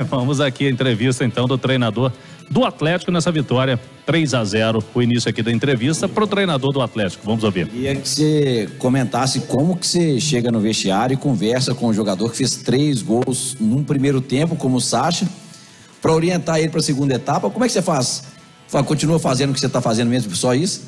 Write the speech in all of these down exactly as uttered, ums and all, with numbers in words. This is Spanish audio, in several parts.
Vamos aqui a entrevista então do treinador do Atlético nessa vitória três a zero, o início aqui da entrevista para o treinador do Atlético. Vamos ouvir. Queria que você comentasse como que você chega no vestiário e conversa com o jogador que fez três gols num primeiro tempo, como o Sacha, para orientar ele para a segunda etapa. Como é que você faz? Continua fazendo o que você está fazendo mesmo, só isso?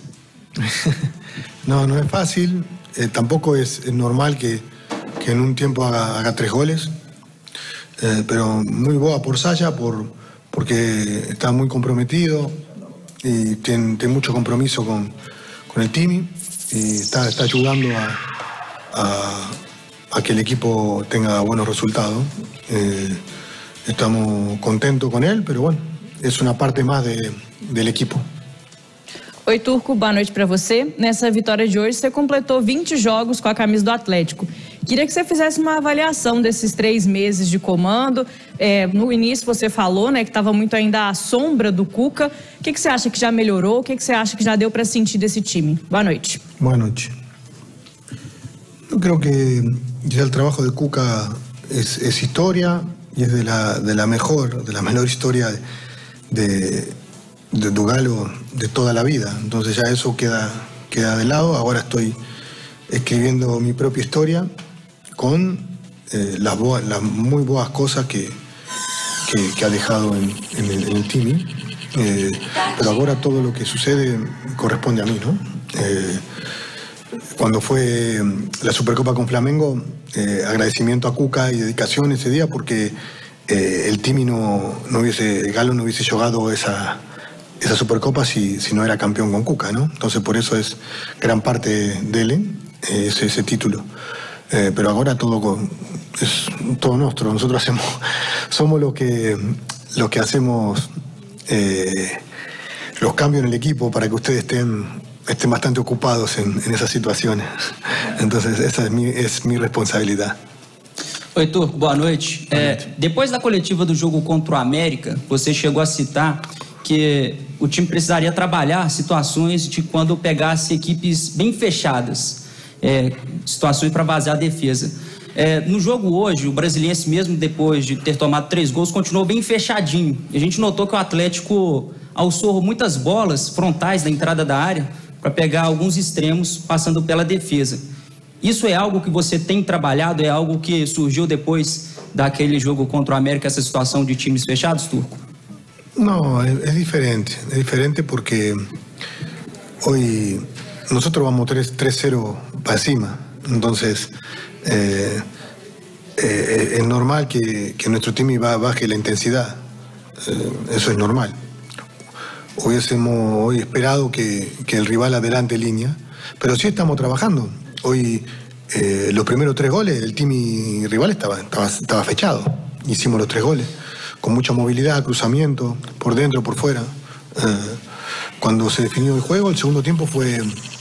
No, no es fácil. Eh, tampoco es, es normal que, que en un tiempo haga, haga tres goles. Eh, pero muy boa por Saya, por, porque está muy comprometido y tiene, tiene mucho compromiso con, con el Timi y está, está ayudando a, a, a que el equipo tenga buenos resultados. Eh, estamos contentos con él, pero bueno, es una parte más de, del equipo. Oi, Turco, boa noite para você. Nessa vitória de hoje, você completou vinte jogos com a camisa do Atlético. Queria que você fizesse uma avaliação desses três meses de comando. É, no início você falou, né, que estava muito ainda à sombra do Cuca. O que, que você acha que já melhorou? O que, que você acha que já deu para sentir desse time? Boa noite. Boa noite. Yo creo que ya el trabajo de Cuca es, es historia y es de la, de la mejor, de la mejor historia de... de Dugalo de toda la vida. Entonces ya eso queda, queda de lado. Ahora estoy escribiendo mi propia historia con eh, las, boas, las muy buenas cosas que, que, que ha dejado en, en el, en el Timi. Eh, pero ahora todo lo que sucede corresponde a mí, ¿no? Eh, cuando fue la Supercopa con Flamengo, eh, agradecimiento a Cuca y dedicación ese día porque eh, el Timi no, no hubiese, el Galo no hubiese jugado esa esa Supercopa si, si no era campeón con Cuca, ¿no? Entonces por eso es gran parte de él, eh, ese, ese título. Eh, pero ahora todo con, es todo nuestro. Nosotros hacemos, somos los que, los que hacemos eh, los cambios en el equipo para que ustedes estén, estén bastante ocupados en, en esas situaciones. Entonces esa es mi, es mi responsabilidad. Oi, Turco, boa noite. É, depois da coletiva do jogo contra o América, você chegou a citar que o time precisaria trabalhar situações de quando pegasse equipes bem fechadas, é, situações para vazar a defesa. É, no jogo hoje, o Brasiliense, mesmo depois de ter tomado três gols, continuou bem fechadinho. A gente notou que o Atlético alçou muitas bolas frontais da entrada da área para pegar alguns extremos passando pela defesa. Isso é algo que você tem trabalhado? É algo que surgiu depois daquele jogo contra o América, essa situação de times fechados, Turco? No, es, es diferente, es diferente porque hoy nosotros vamos tres cero para encima, entonces eh, eh, es normal que, que nuestro team baje la intensidad, eh, eso es normal. Hubiésemos hoy esperado que, que el rival adelante línea, pero sí estamos trabajando. Hoy eh, los primeros tres goles, el team rival estaba, estaba, estaba fechado, hicimos los tres goles. Con mucha movilidad, cruzamiento, por dentro, por fuera. Eh, cuando se definió el juego, el segundo tiempo fue,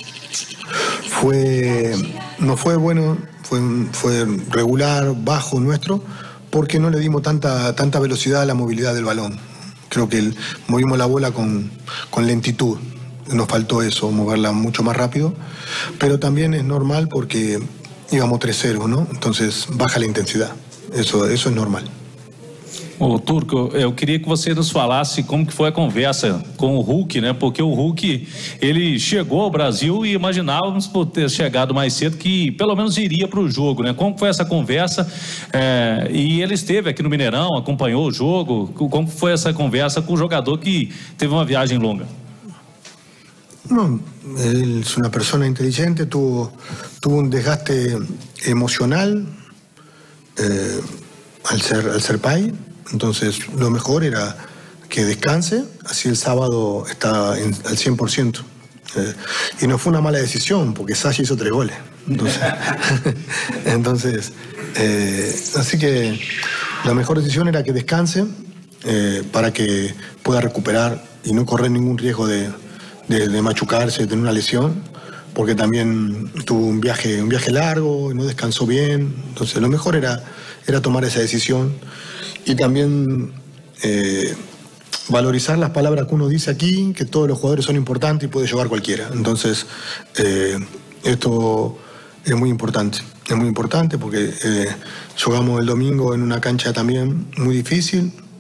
fue no fue bueno, fue, fue regular, bajo nuestro, porque no le dimos tanta, tanta velocidad a la movilidad del balón. Creo que el, movimos la bola con, con lentitud. Nos faltó eso, moverla mucho más rápido, pero también es normal porque íbamos tres cero, ¿no? Entonces baja la intensidad. Eso, eso es normal. Ô, Turco, eu queria que você nos falasse como que foi a conversa com o Hulk, né? Porque o Hulk, ele chegou ao Brasil e imaginávamos por ter chegado mais cedo que pelo menos iria para o jogo, né? Como foi essa conversa? É, e ele esteve aqui no Mineirão, acompanhou o jogo. Como foi essa conversa com o jogador que teve uma viagem longa? No, él es una persona inteligente, tuvo, tuvo un desgaste emocional eh, al ser, al ser pai. Entonces lo mejor era que descanse, así el sábado está en, al cien por ciento. Eh, y no fue una mala decisión, porque Saya hizo tres goles. Entonces, entonces eh, así que la mejor decisión era que descanse eh, para que pueda recuperar y no correr ningún riesgo de, de, de machucarse, de tener una lesión, porque también tuvo un viaje, un viaje largo y no descansó bien. Entonces lo mejor era, era tomar esa decisión. Y también eh, valorizar las palabras que uno dice aquí, que todos los jugadores son importantes y puede jugar cualquiera. Entonces, eh, esto es muy importante. Es muy importante porque eh, jugamos el domingo en una cancha también muy difícil,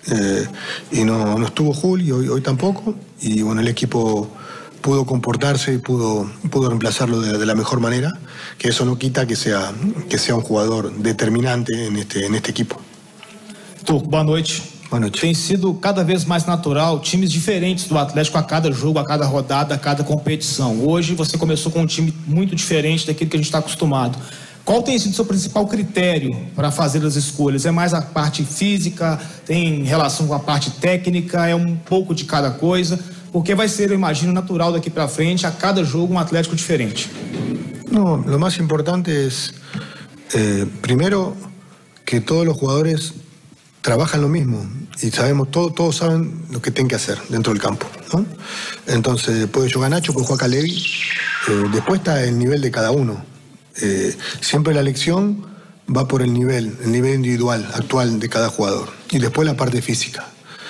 Eh, y no, no estuvo Julio, hoy, hoy tampoco, y bueno, el equipo pudo comportarse y pudo, pudo reemplazarlo de, de la mejor manera, que eso no quita que sea, que sea um jogador determinante neste, neste equipo. Turco, boa noite. Boa noite. Tem sido cada vez mais natural times diferentes do Atlético a cada jogo, a cada rodada, a cada competição. Hoje você começou com um time muito diferente daquilo que a gente está acostumado. Qual tem sido o seu principal critério para fazer as escolhas? É mais a parte física, tem relação com a parte técnica, é um pouco de cada coisa? Porque vai ser, eu imagino, natural daqui para frente, a cada jogo um Atlético diferente. No, lo más importante es, eh, primero, que todos los jugadores trabajan lo mismo y sabemos, todo, todos saben lo que tienen que hacer dentro del campo, ¿no? Entonces, puede jugar Nacho, puede jugar Calevi, eh, después está el nivel de cada uno. Eh, siempre la elección va por el nivel, el nivel individual, actual de cada jugador. Y después la parte física.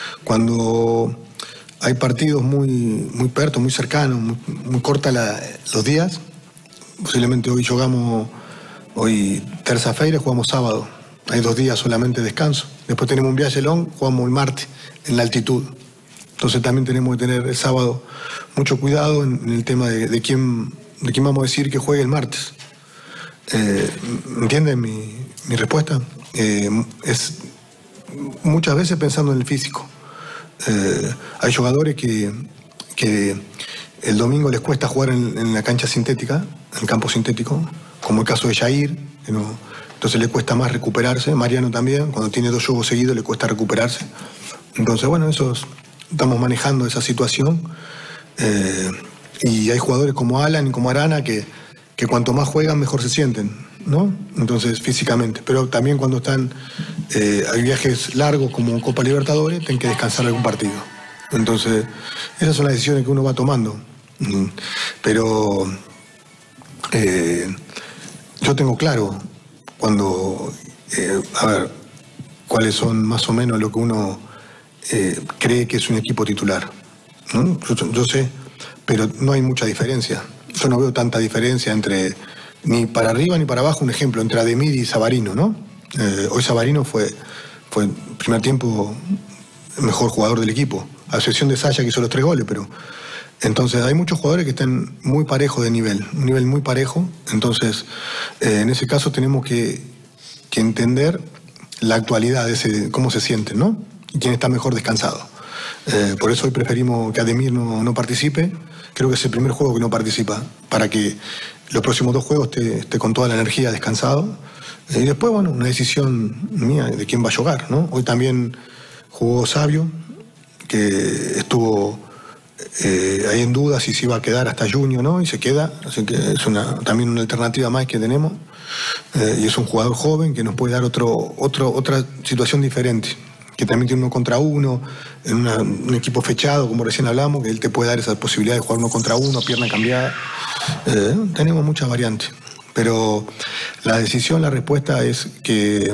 Cuando hay partidos muy, muy pertos, muy cercanos, muy, muy cortos los días, posiblemente hoy jugamos, hoy terça-feira, jugamos sábado. Hay dos días solamente de descanso. Después tenemos un viaje long, jugamos el martes en la altitud. Entonces también tenemos que tener el sábado mucho cuidado en, en el tema de, de, quién, de quién vamos a decir que juegue el martes. Eh, ¿Entienden mi, mi respuesta? Eh, es muchas veces pensando en el físico. Eh, hay jugadores que, que el domingo les cuesta jugar en, en la cancha sintética, en el campo sintético, como el caso de Jair, que no, entonces le cuesta más recuperarse. Mariano también, cuando tiene dos juegos seguidos le cuesta recuperarse. Entonces, bueno, eso es, estamos manejando esa situación. Eh, y hay jugadores como Alan y como Arana que que cuanto más juegan, mejor se sienten, ¿no? Entonces, físicamente. Pero también cuando están, eh, hay viajes largos como Copa Libertadores, tienen que descansar algún partido. Entonces, esas son las decisiones que uno va tomando. Pero eh, yo tengo claro cuando, eh, a ver, cuáles son más o menos lo que uno eh, cree que es un equipo titular, ¿no? Yo, yo sé, pero no hay mucha diferencia. Yo no veo tanta diferencia entre, ni para arriba ni para abajo, un ejemplo, entre Ademir y Savarino, ¿no? Eh, hoy Savarino fue, fue en primer tiempo el mejor jugador del equipo, a excepción de Saya que hizo los tres goles, pero entonces hay muchos jugadores que están muy parejos de nivel, un nivel muy parejo, entonces eh, en ese caso tenemos que, que entender la actualidad de ese, cómo se sienten, ¿no? Y quién está mejor descansado. Eh, por eso hoy preferimos que Ademir no, no participe. Creo que es el primer juego que no participa, para que los próximos dos juegos esté, esté con toda la energía descansado. Y después, bueno, una decisión mía de quién va a jugar, ¿no? Hoy también jugó Sabio, que estuvo eh, ahí en duda si se iba a quedar hasta junio, ¿no? Y se queda, así que es una, también una alternativa más que tenemos. Eh, y es un jugador joven que nos puede dar otro, otro, otra situación diferente, que también tiene uno contra uno, en una, un equipo fechado, como recién hablamos, que él te puede dar esa posibilidad de jugar uno contra uno, pierna cambiada. Eh, tenemos muchas variantes, pero la decisión, la respuesta es que,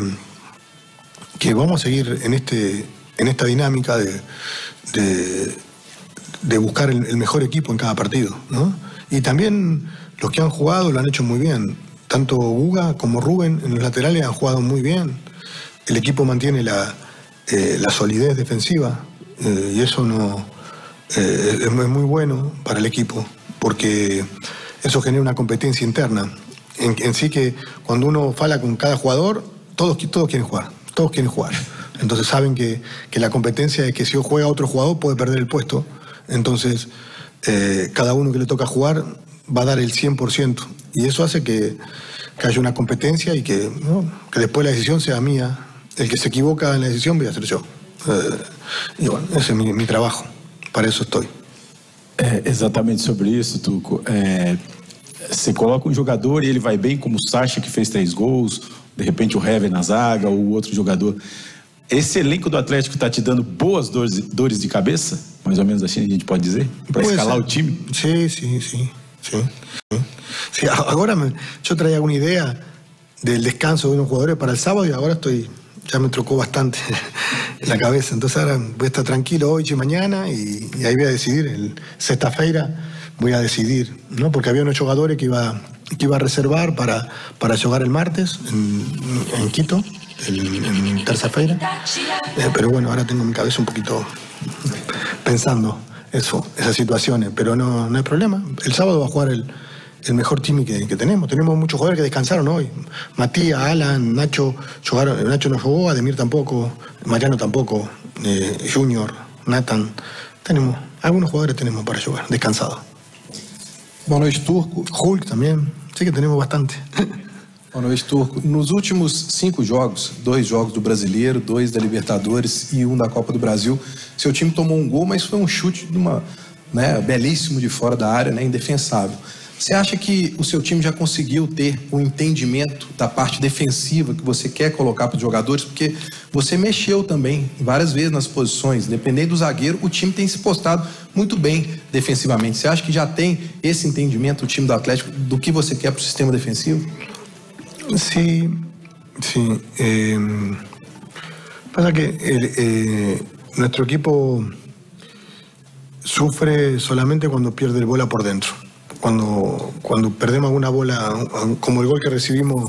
que vamos a seguir en, este, en esta dinámica de, de, de buscar el, el mejor equipo en cada partido, ¿no? Y también los que han jugado lo han hecho muy bien. Tanto Guga como Rubén en los laterales han jugado muy bien. El equipo mantiene la... Eh, la solidez defensiva eh, y eso no eh, es muy bueno para el equipo porque eso genera una competencia interna en, en sí, que cuando uno fala con cada jugador todos, todos quieren jugar todos quieren jugar, entonces saben que, que la competencia es que si juega otro jugador puede perder el puesto, entonces eh, cada uno que le toca jugar va a dar el cien por ciento y eso hace que, que haya una competencia y que, ¿no? que después la decisión sea mía. El que se equivoca en la decisión voy a ser yo. Eh, e bueno, esse é mi, mi trabalho. Para isso estou. É exatamente sobre isso, Tuco. É, você coloca um jogador e ele vai bem, como o Sacha, que fez três gols, de repente o Hever na zaga, ou o outro jogador. Esse elenco do Atlético está te dando boas dores, dores de cabeça? Mais ou menos assim a gente pode dizer? Para escalar o time? Sim, sim, sim. sim, sim. Sí, agora me, eu traía uma ideia del descanso de unos jugadores para el sábado y ahora estoy... ya me trocó bastante en la cabeza. Entonces ahora voy a estar tranquilo hoy y mañana y, y ahí voy a decidir. El sexta-feira voy a decidir, ¿no? Porque había unos jugadores que iba, que iba a reservar para, para jugar el martes en, en Quito. el, en tercera-feira. Eh, pero bueno, ahora tengo mi cabeza un poquito pensando eso, esas situaciones, pero no, no hay problema. El sábado va a jugar el, el mejor team que, que tenemos. Tenemos muchos jugadores que descansaron hoy. Matías, Alan, Nacho, jugaron, Nacho no jugó, Ademir tampoco, Mariano tampoco, eh, Junior, Nathan. Tenemos, algunos jugadores tenemos para jugar, descansados. Boa noite, Turco. Hulk também, sei que temos bastante. Boa noite, Turco. Nos últimos cinco jogos, dois jogos do Brasileiro, dois da Libertadores e um da Copa do Brasil, seu time tomou um gol, mas foi um chute de uma, né, belíssimo de fora da área, né, indefensável. Você acha que o seu time já conseguiu ter um entendimento da parte defensiva que você quer colocar para os jogadores? Porque você mexeu também várias vezes nas posições. Dependendo do zagueiro, o time tem se postado muito bem defensivamente. Você acha que já tem esse entendimento, o time do Atlético, do que você quer para o sistema defensivo? Sim, sim. Eh, pasa que el, eh, nuestro equipo sufre solamente cuando pierde el bola por dentro. Cuando, cuando perdemos alguna bola, como el gol que recibimos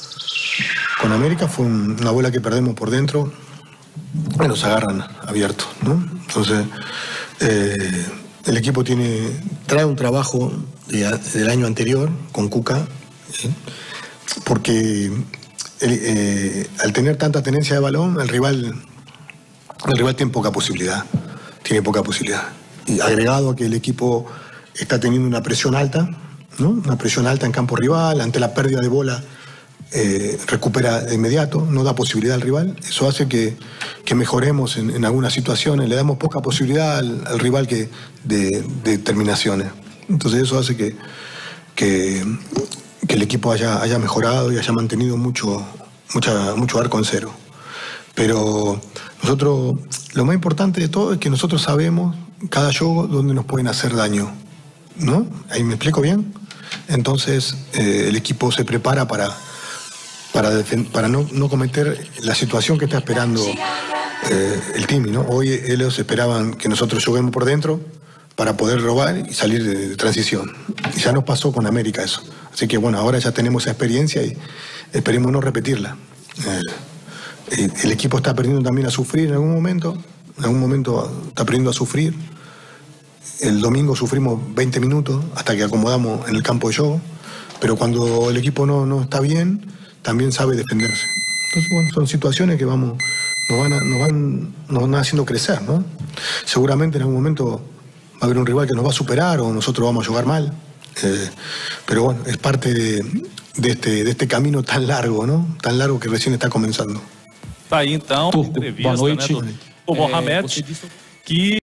con América, fue una bola que perdemos por dentro, y nos agarran abiertos, ¿no? Entonces, eh, el equipo tiene, trae un trabajo de, del año anterior con Cuca, ¿sí? Porque el, eh, al tener tanta tenencia de balón, el rival, el rival tiene poca posibilidad, tiene poca posibilidad. Y agregado a que el equipo está teniendo una presión alta, ¿no? Una presión alta en campo rival, ante la pérdida de bola eh, recupera de inmediato, no da posibilidad al rival. Eso hace que, que mejoremos en, en algunas situaciones, le damos poca posibilidad al, al rival que de, de terminaciones. Entonces eso hace que, que, que el equipo haya, haya mejorado y haya mantenido mucho, mucha, mucho arco en cero. Pero nosotros, lo más importante de todo es que nosotros sabemos cada juego dónde nos pueden hacer daño, ¿no? ¿Ahí me explico bien? Entonces eh, el equipo se prepara para, para, para no, no cometer la situación que está esperando eh, el team, ¿no? Hoy ellos esperaban que nosotros juguemos por dentro para poder robar y salir de, de transición. Y ya nos pasó con América eso. Así que bueno, ahora ya tenemos esa experiencia y esperemos no repetirla. Eh, el equipo está aprendiendo también a sufrir en algún momento, en algún momento está aprendiendo a sufrir. El domingo sufrimos veinte minutos hasta que acomodamos en el campo de juego, pero cuando el equipo no, no está bien, también sabe defenderse. Entonces, bueno, son situaciones que vamos, nos, van a, nos, van, nos van haciendo crecer, ¿no? Seguramente en algún momento va a haber un rival que nos va a superar o nosotros vamos a jugar mal, eh, pero bueno, es parte de, de, este, de este camino tan largo, ¿no? Tan largo que recién está comenzando. Tá aí então, Turco, entrevista, boa noite. né, do, do Mohamed, que